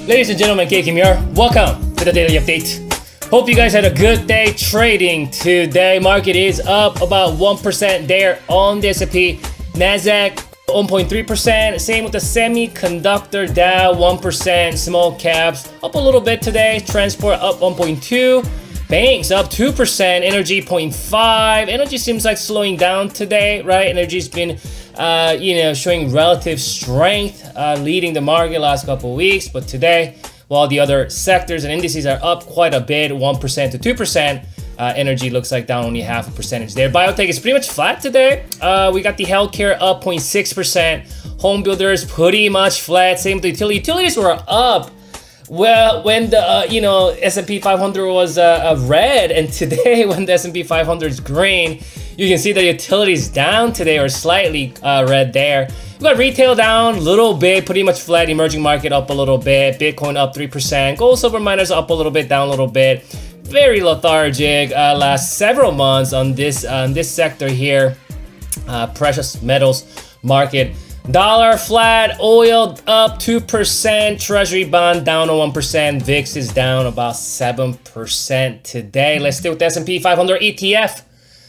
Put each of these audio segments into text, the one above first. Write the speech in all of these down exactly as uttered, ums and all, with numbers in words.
Ladies and gentlemen, K Kim here. Welcome to the Daily Update. Hope you guys had a good day trading today. Market is up about one percent there on the S and P. Nasdaq one point three percent. Same with the semiconductor Dow, one percent. Small caps up a little bit today. Transport up one point two. Banks up two percent. Energy zero point five. Energy seems like slowing down today, right? Energy's been uh, you know, showing relative strength, uh, leading the market last couple of weeks. But today, while the other sectors and indices are up quite a bit, one percent to two percent, uh, energy looks like down only half a percentage there. Biotech is pretty much flat today. Uh, we got the healthcare up zero point six percent. Home builders pretty much flat. Same with the utility. Utilities were up. Well, when the uh, you know S and P five hundred was uh, uh, red, and today when the S and P five hundred is green, you can see the utilities down today or slightly uh, red there. We got retail down a little bit, pretty much flat. Emerging market up a little bit. Bitcoin up three percent. Gold, silver miners up a little bit, down a little bit. Very lethargic uh, last several months on this on this sector here. Uh, precious metals market. Dollar flat, oil up two percent, treasury bond down one percent, V I X is down about seven percent today. Let's stay with the S and P five hundred E T F.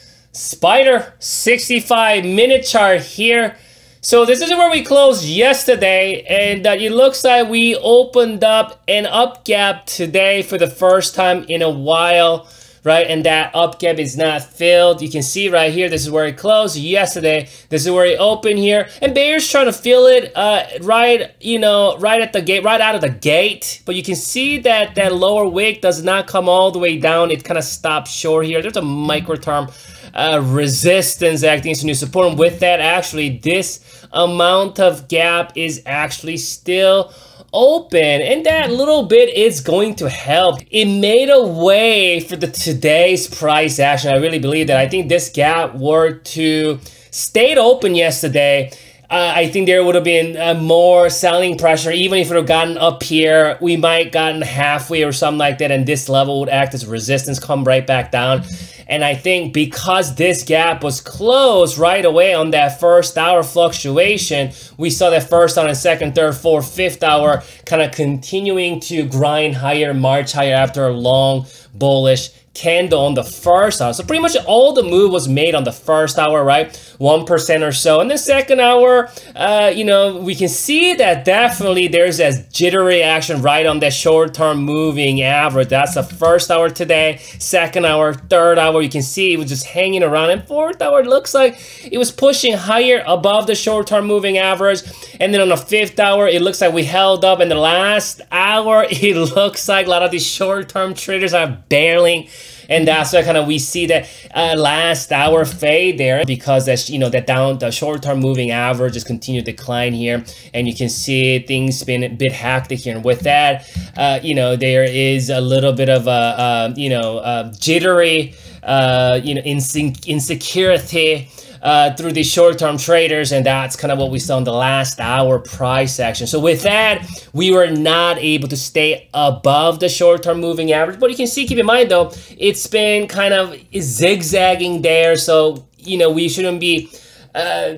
Spider, sixty-five minute chart here. So this is where we closed yesterday, and uh, it looks like we opened up an up gap today for the first time in a while. Right, and that up gap is not filled. You can see right here, this is where it closed yesterday. This is where it opened here, and bears trying to fill it uh, right, you know, right at the gate, right out of the gate. But you can see that that lower wick does not come all the way down. It kind of stops short here. There's a micro term uh, resistance acting as a new support. And with that, actually, this amount of gap is actually still open, and that little bit is going to help. It made a way for the today's price action. I really believe that. I think this gap were to stayed open yesterday, uh, I think there would have been uh, more selling pressure. Even if it would have gotten up here, we might gotten halfway or something like that, and this level would act as resistance, come right back down. And I think because this gap was closed right away on that first hour fluctuation, we saw that first hour and second, third, fourth, fifth hour kind of continuing to grind higher, march higher after a long bullish candle on the first hour. So pretty much all the move was made on the first hour, right? one percent or so. In the second hour, uh, you know, we can see that definitely there's a jittery action right on that short-term moving average. That's the first hour today. Second hour, third hour, you can see it was just hanging around. And fourth hour, it looks like it was pushing higher above the short-term moving average. And then on the fifth hour, it looks like we held up. In the last hour, it looks like a lot of these short-term traders are barreling. And that's why kind of we see that uh, last hour fade there, because that's, you know, that down the short-term moving average just continued to decline here, and you can see things been a bit hectic here. And with that, uh, you know, there is a little bit of a uh, you know uh, jittery, uh, you know, inse insecurity. Uh, through the short-term traders, and that's kind of what we saw in the last hour price action. So with that, we were not able to stay above the short-term moving average. But you can see, keep in mind though, it's been kind of zigzagging there. So, you know, we shouldn't be uh,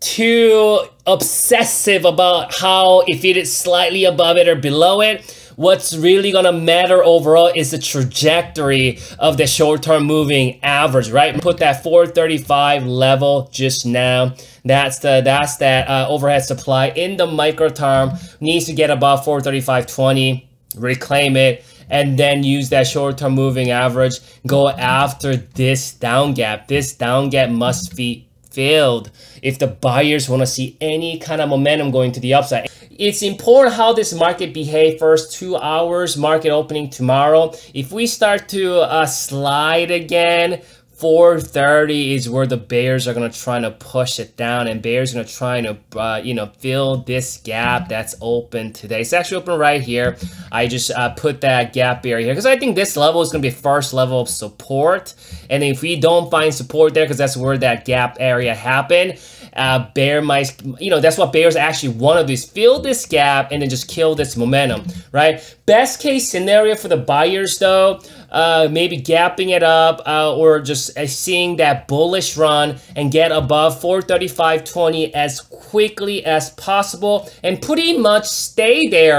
too obsessive about how, if it is slightly above it or below it. What's really gonna matter overall is the trajectory of the short-term moving average, right? Put that four thirty-five level just now. That's the that's that uh, overhead supply in the micro term needs to get above four thirty-five twenty, reclaim it, and then use that short-term moving average. Go after this down gap. This down gap must be filled if the buyers want to see any kind of momentum going to the upside. It's important how this market behave first two hours, market opening tomorrow. If we start to uh, slide again, four thirty is where the bears are going to try to push it down, and bears are going to try to, uh, you know, fill this gap that's open today. It's actually open right here. I just uh, put that gap area here because I think this level is going to be first level of support. And if we don't find support there, because that's where that gap area happened, uh, bear might, you know, that's what bears actually want to do, is fill this gap and then just kill this momentum, right? Best case scenario for the buyers though, uh, maybe gapping it up uh, or just uh, seeing that bullish run and get above four thirty-five twenty as quickly as possible and pretty much stay there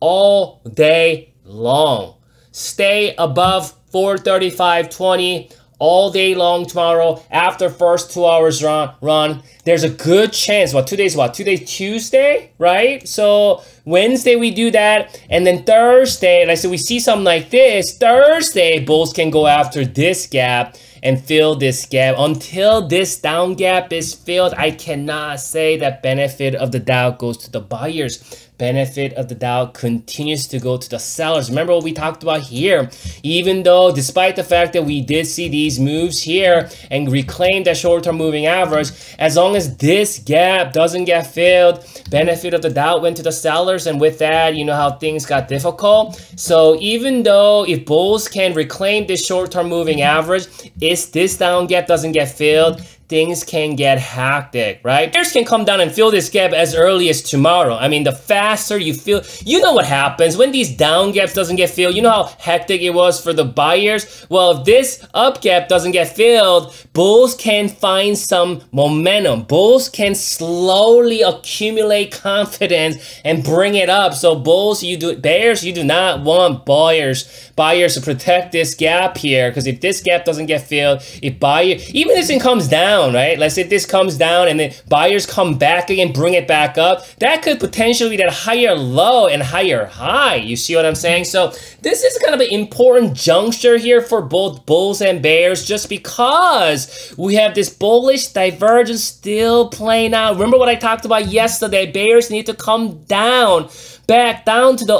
all day long. Stay above four thirty-five twenty all day long tomorrow after first two hours run. run. There's a good chance. What, today's what? Today's Tuesday, right? So Wednesday we do that, and then Thursday, like I said, we see something like this. Thursday, bulls can go after this gap and fill this gap. Until this down gap is filled, I cannot say that benefit of the doubt goes to the buyers. Benefit of the doubt continues to go to the sellers. Remember what we talked about here. Even though, despite the fact that we did see these moves here and reclaim that short-term moving average, as long as this gap doesn't get filled, benefit of the doubt went to the sellers, and with that, you know how things got difficult. So even though if bulls can reclaim this short-term moving average, if this down gap doesn't get filled, things can get hectic, right? Bears can come down and fill this gap as early as tomorrow. I mean, the faster you feel, you know what happens when these down gaps doesn't get filled. You know how hectic it was for the buyers? Well, if this up gap doesn't get filled, bulls can find some momentum. Bulls can slowly accumulate confidence and bring it up. So bulls, you do, bears, you do not want buyers, buyers to protect this gap here, because if this gap doesn't get filled, if buyer, even if it comes down, right? Let's say this comes down and then buyers come back again, bring it back up. That could potentially be that higher low and higher high. You see what I'm saying? So this is kind of an important juncture here for both bulls and bears, just because we have this bullish divergence still playing out. Remember what I talked about yesterday? Bears need to come down, back down to the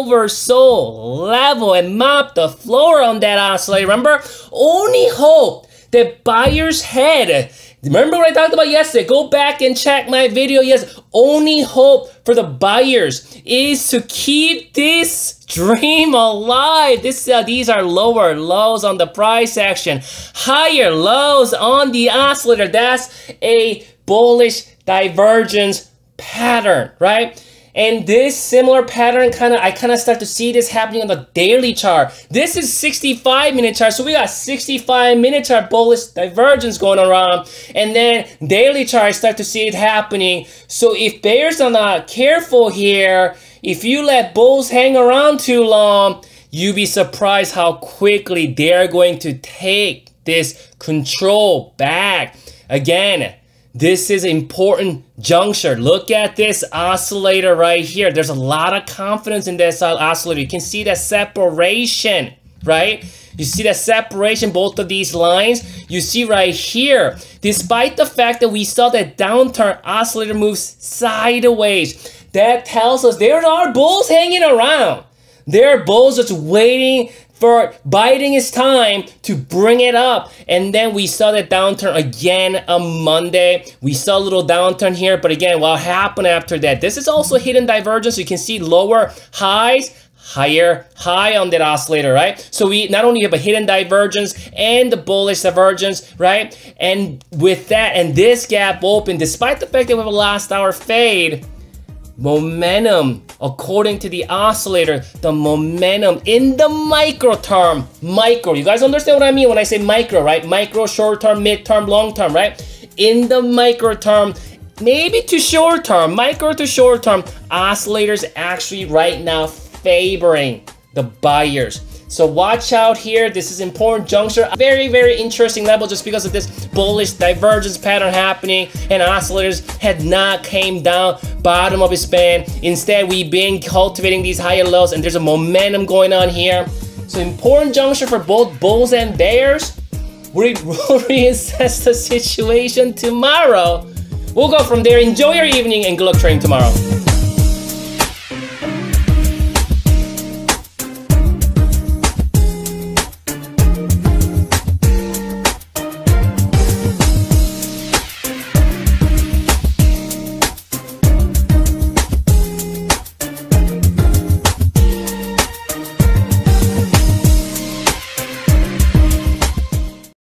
oversold level and mop the floor on that oscillator. Remember? Only hope that buyers had. Remember what I talked about yesterday? Go back and check my video. Yes, only hope for the buyers is to keep this dream alive. This, uh, these are lower lows on the price action, higher lows on the oscillator. That's a bullish divergence pattern, right? And this similar pattern, kind of, I kind of start to see this happening on the daily chart. This is sixty-five minute chart, so we got sixty-five minute chart bullish divergence going around, and then daily chart, I start to see it happening. So if bears are not careful here, if you let bulls hang around too long, you'd be surprised how quickly they're going to take this control back. Again, this is an important juncture. Look at this oscillator right here. There's a lot of confidence in this oscillator. You can see that separation, right? You see that separation, both of these lines. You see right here, despite the fact that we saw that downturn, oscillator moves sideways. That tells us there are bulls hanging around. There are bulls just waiting for biding his time to bring it up. And then we saw that downturn again on Monday. We saw a little downturn here, but again, what happened after that? This is also hidden divergence. You can see lower highs, higher high on that oscillator, right? So we not only have a hidden divergence and the bullish divergence, right? And with that, and this gap open, despite the fact that we have a last hour fade, momentum, according to the oscillator, the momentum in the micro term, micro, you guys understand what I mean when I say micro, right? Micro, short term, mid term, long term, right? In the micro term, maybe to short term, micro to short term, oscillators actually right now favoring the buyers. So watch out here. This is important juncture. Very, very interesting level just because of this bullish divergence pattern happening, and oscillators had not came down bottom of its band. Instead, we've been cultivating these higher lows, and there's a momentum going on here. So important juncture for both bulls and bears. We will reassess the situation tomorrow. We'll go from there. Enjoy your evening and good luck trading tomorrow.